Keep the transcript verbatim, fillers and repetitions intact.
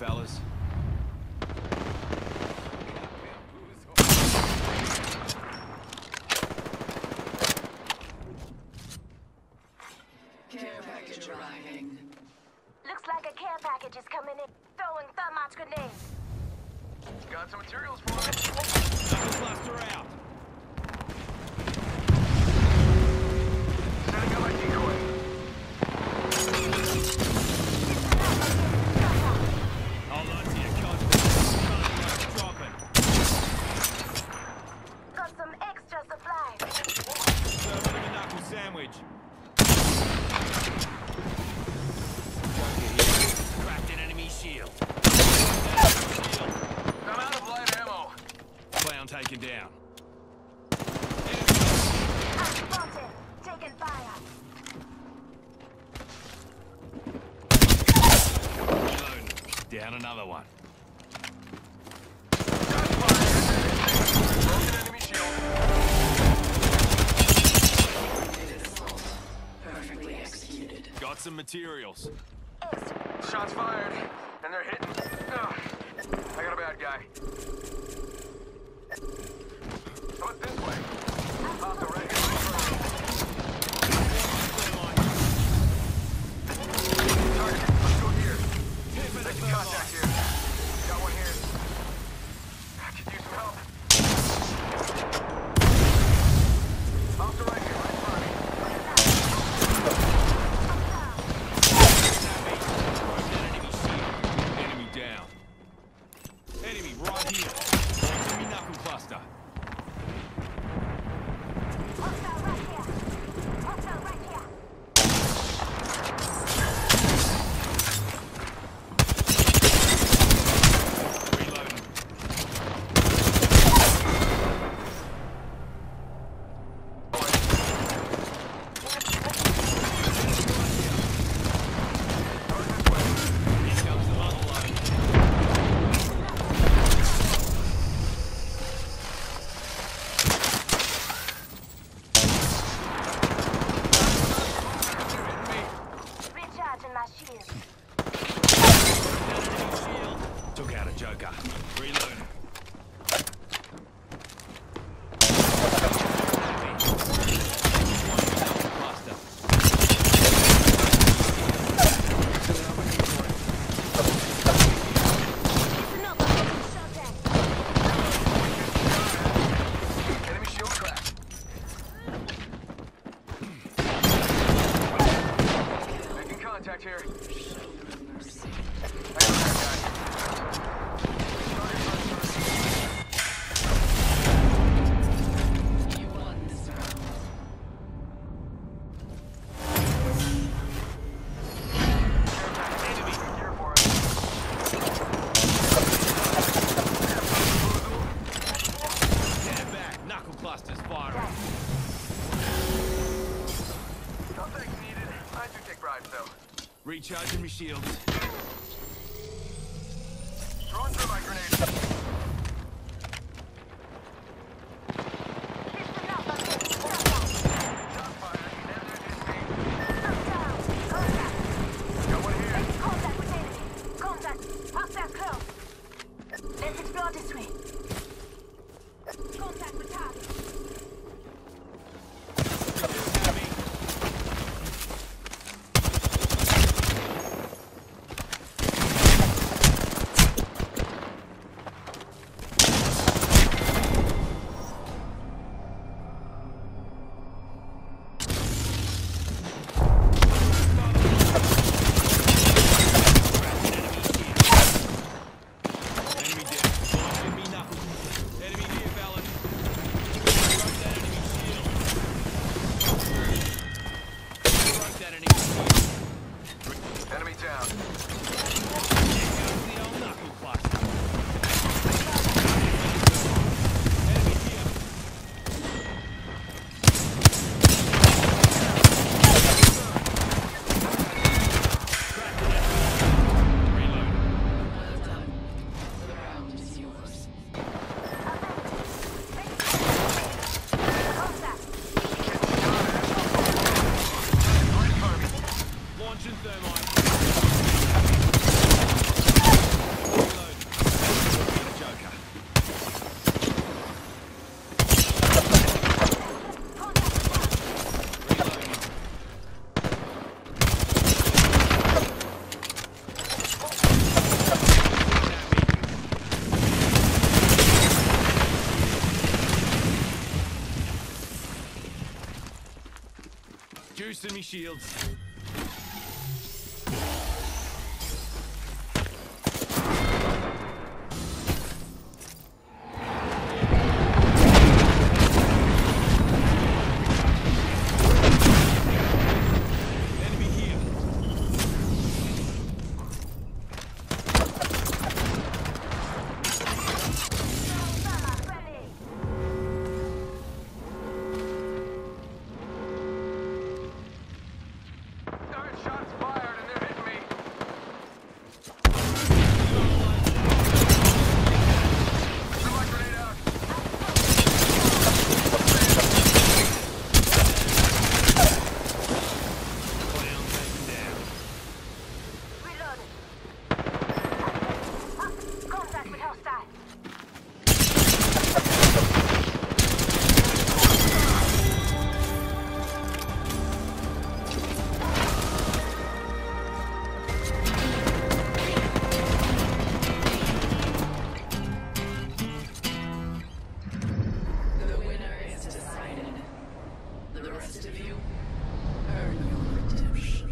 fellas. Care package arriving. Looks like a care package is coming in. Throwing thermite grenades. Got some materials for me. Knuckle cluster out. Setting up my decoy. Hold on to your cod. Dropping. Got some extra supplies. Serving him a knuckle sandwich. Cracked an enemy shield. I'm out of light ammo. Clown taken down. I'm spotted. Taking fire. Reloading. Down another one. Shots fired. Broken enemy shield. Perfectly executed. Got some materials. Extra. Shots fired. And they're hitting. Ugh. I got a bad guy. Put this way. Off the right. Target. Let's go here. Making contact here. Got one here. I could use some help. Off the right here, right in front of me. Enemy down. Enemy right here. Enemy knuckle cluster. Hostile right here. Hostile right here. Reloading. Here comes the other load. Recharging my shield. Enemy shield. Took out a joker. Reloading. Cluster. Listen up. I'm getting shot at. Enemy shield cracked. Making contact here. I got a bad guy. You won this round. Enemy here for us. Stand back. Knuckle clusters firing. No thanks needed. I do take bribes though. Recharging my shields. Throwing through my grenade. Listen up. I'm getting shot at. Shot fired. And they're just me. Shot down. Contact. Got one here. Making contact with enemy. Contact. Hostile close. Let's explore this way. Contact with target. Enemy dead. Enemy knuckle. Enemy here, fellas. Boosting me shields. Enemy here. Ready. Alright, shots fired and they're hitting me. Threw my grenade out. Clown taken down. Reloading. Contact with hostile. The winner is decided. The rest of you, earn your redemption.